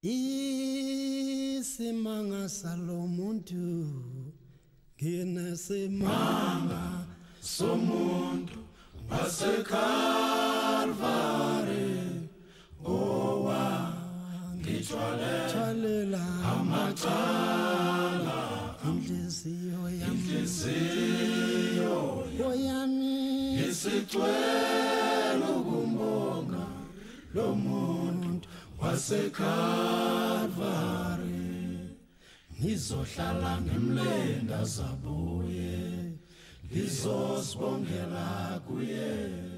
Isimanga salomuntu nginesimanga somuntu waseKalvari ngithwalela amacala inhliziyo yami isicwela ukumbonga lo muntu waseKalvari ngizohlala ngemlenda zabuye ngizosibongela kuye.